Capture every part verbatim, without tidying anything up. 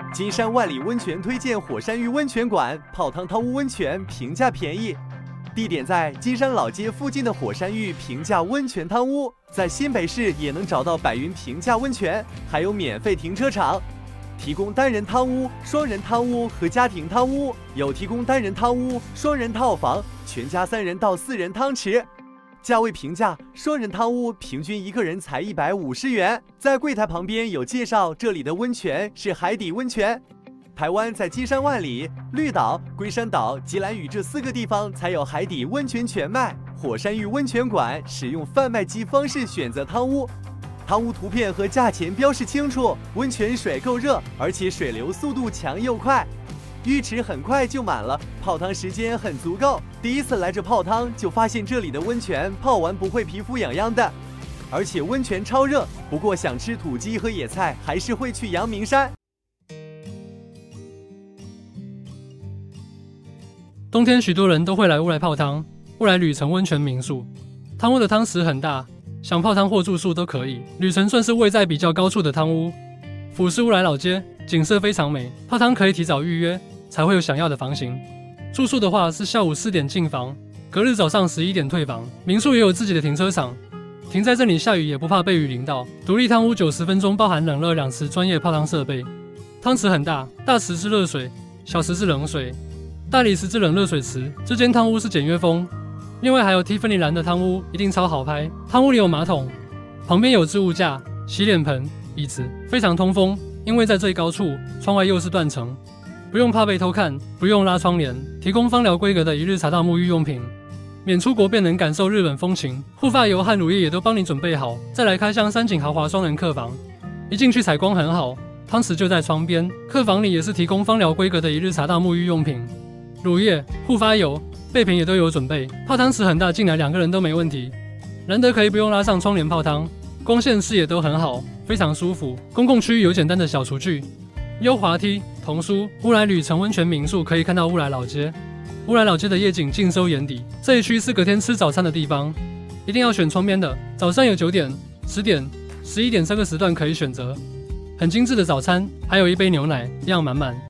金山万里温泉推荐火山浴温泉馆，泡汤汤屋温泉平价便宜。地点在金山老街附近的火山浴平价温泉汤屋，在新北市也能找到百云平价温泉，还有免费停车场。提供单人汤屋、双人汤屋和家庭汤屋，有提供单人汤屋、双人套房、全家三人到四人汤池。价位平价，双人汤屋平均一个人才一百五十元。在柜台旁边有介绍，这里的温泉是海底温泉。台湾在金山万里、绿岛、龟山岛、吉兰屿这四个地方才有海底温泉全卖。火山浴温泉馆使用贩卖机方式选择汤屋，汤屋图片和价钱标示清楚。温泉水够热，而且水流速度强又快。浴池很快就满了，泡汤时间很足够。第一次来这泡汤，就发现这里的温泉泡完不会皮肤痒痒的，而且温泉超热。不过想吃土鸡和野菜，还是会去阳明山。 冬天许多人都会来乌来泡汤，乌来旅程温泉民宿，汤屋的汤池很大，想泡汤或住宿都可以。旅程算是位在比较高处的汤屋，俯视乌来老街，景色非常美。泡汤可以提早预约，才会有想要的房型。住宿的话是下午四点进房，隔日早上十一点退房。民宿也有自己的停车场，停在这里下雨也不怕被雨淋到。独立汤屋九十分钟，包含冷热两池专业泡汤设备。汤池很大，大池是热水，小池是冷水。大理石制冷热水池，这间汤屋是简约风。另外还有蒂芬尼蓝的汤屋，一定超好拍。汤屋里有马桶，旁边有置物架、洗脸盆、椅子，非常通风。因为在最高处，窗外又是断层，不用怕被偷看，不用拉窗帘。提供芳疗规格的一日茶道沐浴用品，免出国便能感受日本风情。护发油和乳液也都帮你准备好。再来开箱三井豪华双人客房，一进去采光很好，汤池就在窗边。客房里也是提供芳疗规格的一日茶道沐浴用品。乳液、护发油、备品也都有准备。泡汤池很大，进来两个人都没问题。难得可以不用拉上窗帘泡汤，光线视野都很好，非常舒服。公共区域有简单的小厨具、溜滑梯、童书。乌来旅程温泉民宿可以看到乌来老街，乌来老街的夜景尽收眼底。这一区是隔天吃早餐的地方，一定要选窗边的。早上有九点、十点、十一点三个时段可以选择，很精致的早餐，还有一杯牛奶，量满满。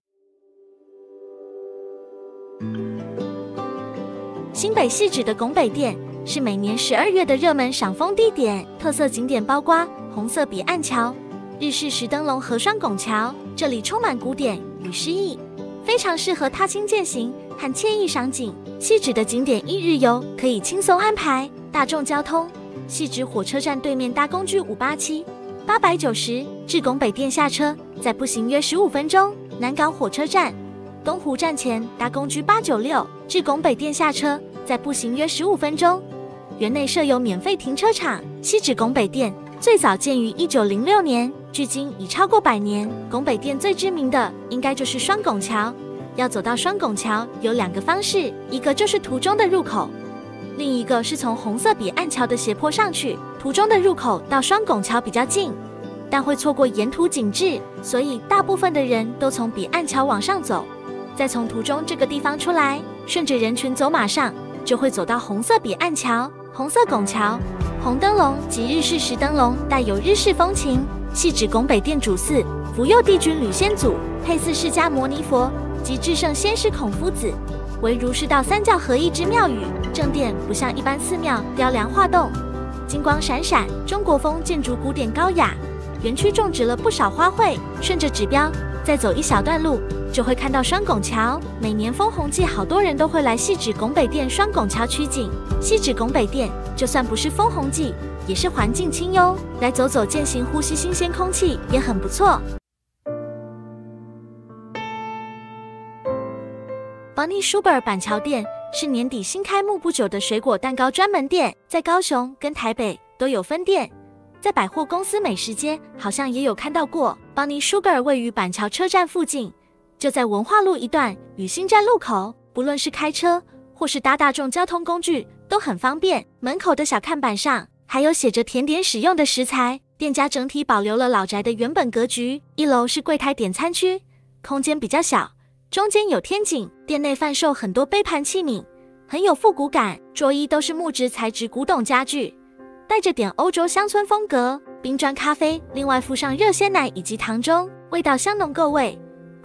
新北细致的拱北店是每年十二月的热门赏枫地点，特色景点包括红色彼岸桥、日式石灯笼和双拱桥，这里充满古典与诗意，非常适合踏青健行和惬意赏景。细致的景点一日游可以轻松安排，大众交通，细致火车站对面搭公居五八七、八百九十至拱北店下车，再步行约十五分钟。南港火车站、东湖站前搭公居八九六至拱北店下车，再步行约十五分钟。园内设有免费停车场。西址拱北店最早建于一九零六年，距今已超过百年。拱北店最知名的应该就是双拱桥。要走到双拱桥有两个方式，一个就是途中的入口，另一个是从红色彼岸桥的斜坡上去。途中的入口到双拱桥比较近，但会错过沿途景致，所以大部分的人都从彼岸桥往上走，再从途中这个地方出来，顺着人群走马上，就会走到红色彼岸桥。红色拱桥、红灯笼及日式石灯笼带有日式风情。细址拱北店主祀福佑帝君吕先祖、配祀释迦牟尼佛及至圣先师孔夫子，为儒释道三教合一之庙宇。正殿不像一般寺庙雕梁画栋，金光闪闪，中国风建筑古典高雅。园区种植了不少花卉，顺着指标再走一小段路，就会看到双拱桥。每年枫红季，好多人都会来细址拱北店双拱桥取景。细址拱北店就算不是枫红季，也是环境清幽，来走走健行，呼吸新鲜空气也很不错。Bunny Sugar 板桥店是年底新开幕不久的水果蛋糕专门店，在高雄跟台北都有分店。在百货公司美食街好像也有看到过。Bunny Sugar 位于板桥车站附近，就在文化路一段与新站路口，不论是开车或是搭大众交通工具都很方便。门口的小看板上还有写着甜点使用的食材，店家整体保留了老宅的原本格局。一楼是柜台点餐区，空间比较小，中间有天井，店内贩售很多杯盘器皿，很有复古感，桌椅都是木质材质古董家具，带着点欧洲乡村风格。冰砖咖啡另外附上热鲜奶以及糖钟，味道香浓够味。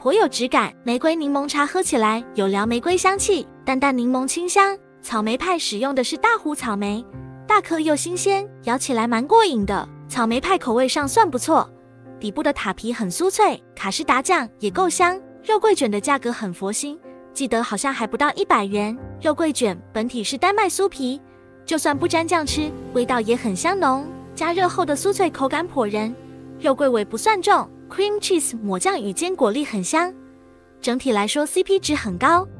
颇有质感。玫瑰柠檬茶喝起来有撩玫瑰香气，淡淡柠檬清香。草莓派使用的是大湖草莓，大颗又新鲜，咬起来蛮过瘾的。草莓派口味上算不错，底部的塔皮很酥脆，卡士达酱也够香。肉桂卷的价格很佛心，记得好像还不到一百元。肉桂卷本体是丹麦酥皮，就算不沾酱吃，味道也很香浓。加热后的酥脆口感颇人，肉桂味不算重 ，cream cheese 抹酱与坚果粒很香。整体来说 C P 值很高。